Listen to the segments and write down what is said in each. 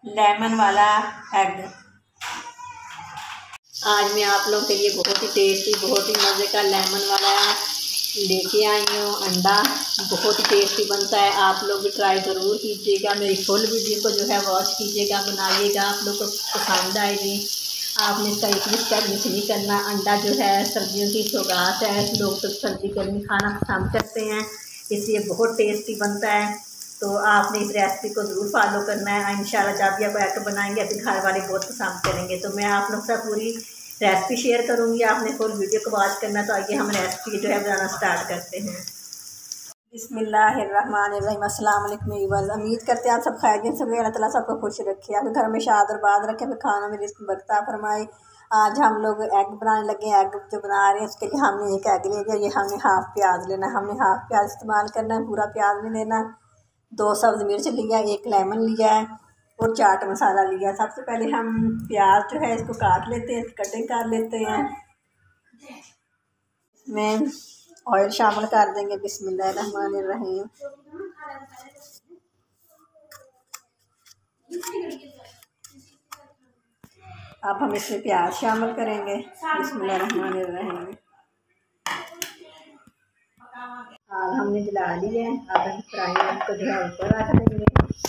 Lemon वाला egg. आज मैं आप लोगों के लिए बहुत ही टेस्टी, बहुत ही मज़े का लेमन वाला लेके आई हूँ अंडा। बहुत ही टेस्टी बनता है, आप लोग भी ट्राई ज़रूर कीजिएगा। मेरी फुल वीडियो को जो है वॉच कीजिएगा, बनाइएगा, आप लोग को पसंद आएगी। आपने इसका एक भी स्टेप मिस नहीं करना। अंडा जो है सर्दियों की सौगात है, लोग तो सर्दी गर्मी खाना पसंद करते हैं, इसलिए बहुत टेस्टी बनता है। तो आपने इस रेसिपी को ज़रूर फॉलो करना है। इंशाल्लाह जब भी आप ऐसे बनाएंगे अपने घर वाले बहुत पसंद करेंगे। तो मैं आप लोग से पूरी रेसिपी शेयर करूँगी, आपने फुल वीडियो को वॉच करना। तो आइए हम रेसिपी जो है बनाना स्टार्ट करते हैं। बिस्मिल्लाहिर्रहमानिर्रहीम। अस्सलाम वालेकुम व्यूअर्स, उम्मीद करते हैं आप सब खैरियत से होंगे। अल्लाह ताला सबको खुश रखे, आपके घर में शाद और बाद रखे, फिर खानों में रिस्क बरकत फरमाए। आज हम लोग एग बनाने लगे हैं। एग जो बना रहे हैं उसके लिए हमने एक एग ले लिया। ये हमने हाफ़ प्याज लेना, हमने हाफ़ प्याज इस्तेमाल करना है, पूरा प्याज नहीं लेना। 2 सब्ज़ मिर्च लिया, 1 लेमन लिया है और चाट मसाला लिया। सबसे पहले हम प्याज जो है इसको काट लेते हैं, कटिंग कर लेते हैं। इसमें ऑयल शामिल कर देंगे। बिस्मिल्लाहिर्रहमानिर्रहीम। अब हम इसमें प्याज शामिल करेंगे। बिस्मिल्लाहिर्रहमानिर्रहीम। अब हमने जला लिया है। अब हम फ्राई को जो है ऊपर रख देंगे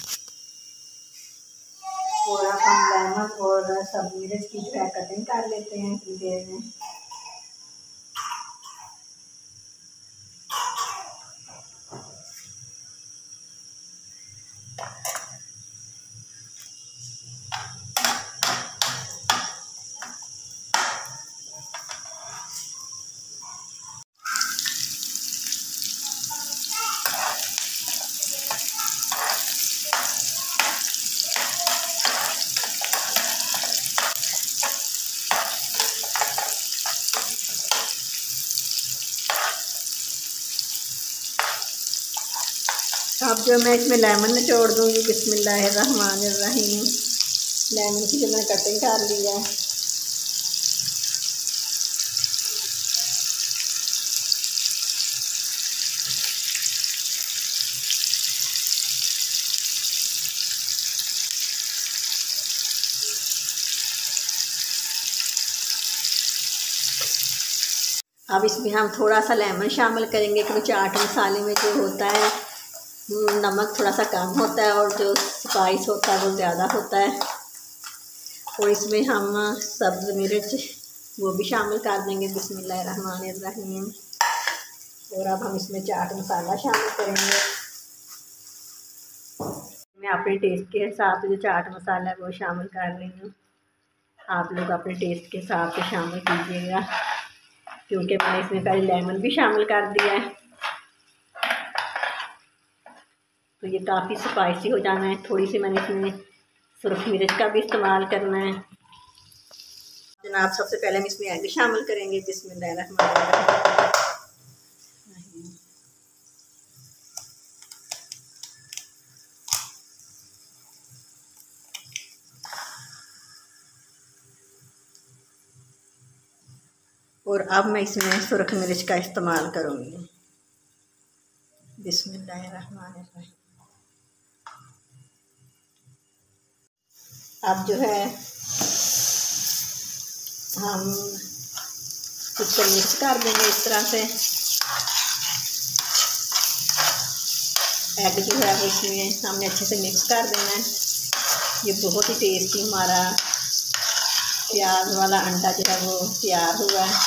और अब हम लेमन और सब मिर्च की जो है कटिंग कर लेते हैं इतनी देर में। अब जो मैं इसमें लेमन निचोड़ दूँगी। बिस्मिल्लाहिर्रहमानिर्रहीम। लेमन की जो मैंने कटिंग कर ली है। अब इसमें हम थोड़ा सा लेमन शामिल करेंगे क्योंकि चाट मसाले में जो होता है नमक थोड़ा सा कम होता है और जो स्पाइस होता है वो ज़्यादा होता है। और इसमें हम सब्ज़ मिर्च वो भी शामिल कर देंगे। बिस्मिल्लाहिर्रहमानिर्रहीम। और अब हम इसमें चाट मसाला शामिल करेंगे। मैं अपने टेस्ट के हिसाब से जो चाट मसाला है वो शामिल कर रही हूँ। आप लोग अपने टेस्ट के हिसाब से शामिल कीजिएगा क्योंकि मैंने इसमें पहले लेमन भी शामिल कर दिया है, तो ये काफ़ी स्पाइसी हो जाना है। थोड़ी सी मैंने इसमें सुरख मिर्च का भी इस्तेमाल करना है। जनाब सबसे पहले हम इसमें एग शामिल करेंगे। बिस्मिल्लाहिर्रहमानिर्रहीम। और अब मैं इसमें सुरख मिर्च का इस्तेमाल करूँगी। बिस्मिल्लाहिर्रहमानिर्रहीम। अब जो है हम इसको मिक्स कर देंगे इस तरह से। एग जो है वो इसमें हमने अच्छे से मिक्स कर देना है। ये बहुत ही टेस्टी हमारा प्याज वाला अंडा जो है वो तैयार हुआ है।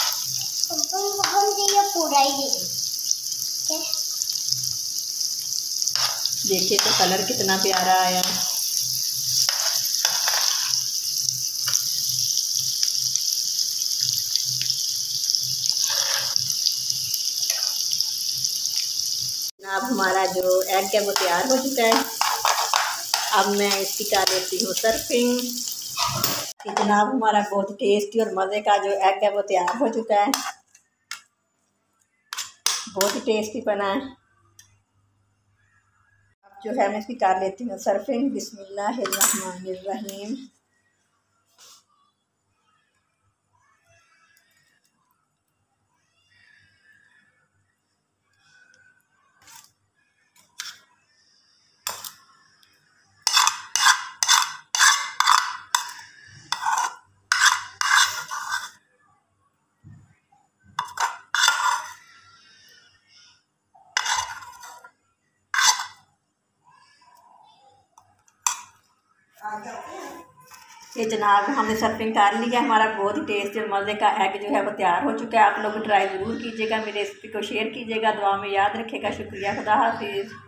देखिए तो कलर कितना प्यारा आया। अब हमारा जो एग है वो तैयार हो चुका है। अब मैं इसकी कर लेती हूँ सर्विंग। जनाब हमारा बहुत टेस्टी और मज़े का जो एग है वो तैयार हो चुका है। बहुत ही टेस्टी बना है। अब जो है मैं इसकी कर लेती हूँ सर्विंग। बिस्मिल्लाहिर्रहमानिर्रहीम। ये जनाब हमने सर्विंग कर लिया, हमारा बहुत ही टेस्टी और मज़े का एग जो है वो तैयार हो चुका है। आप लोग ट्राई ज़रूर कीजिएगा, मेरी रेसिपी को शेयर कीजिएगा, दुआ में याद रखिएगा। शुक्रिया, खुदा हाफिज़।